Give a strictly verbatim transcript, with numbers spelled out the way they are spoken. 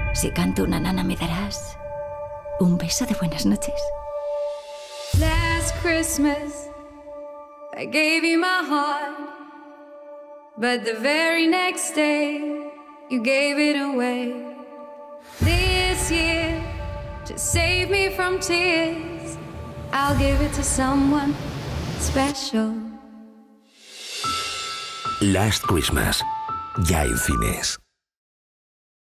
Si canto una nana, ¿me darás un beso de buenas noches? Last Christmas, I gave you my heart, but the very next day, you gave it away. This year, to save me from tears, I'll give it to someone special. Last Christmas, ya en cines.